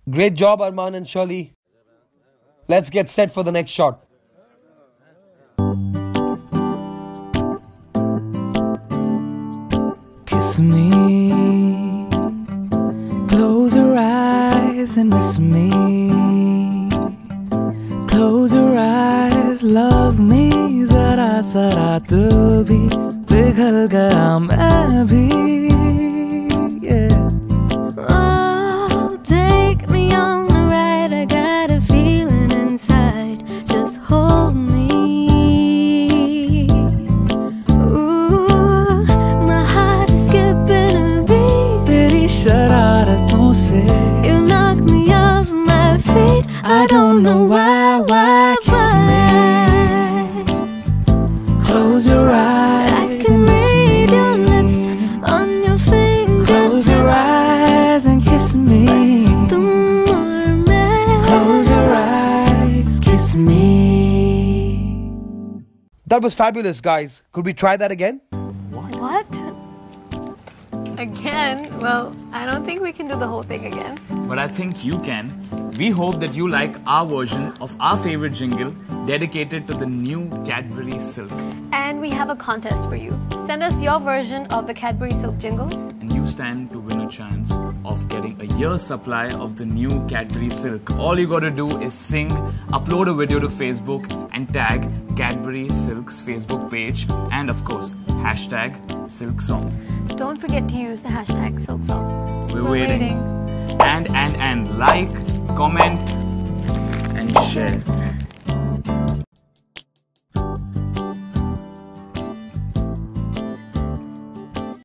Great job, Arman and Shirley. Let's get set for the next shot. Kiss me, close your eyes and miss me. Close your eyes, love me. जरा जरा दिल भी पिघल गया मैं भी. Yeah. Oh, take me on a ride. I got a feeling inside. Just hold me. Ooh, my heart is skipping a beat. तेरी शरारतों से You knock me off my feet. I don't know why. Kiss me, close your eyes I can and miss read me. your lips on your Close your fingertips. eyes and kiss me. तुम और मैं. Close your eyes, kiss me. That was fabulous, guys. Could we try that again? What? Again? Well, I don't think we can do the whole thing again. But I think you can. We hope that you like our version of our favorite jingle dedicated to the new Cadbury Silk. And we have a contest for you. Send us your version of the Cadbury Silk jingle. And you stand to win a chance of getting a year's supply of the new Cadbury Silk. All you gotta do is sing, upload a video to Facebook and tag Cadbury Silk's Facebook page and of course, hashtag Silk Song. Don't forget to use the hashtag SilkSong. We're waiting. And like, comment and share.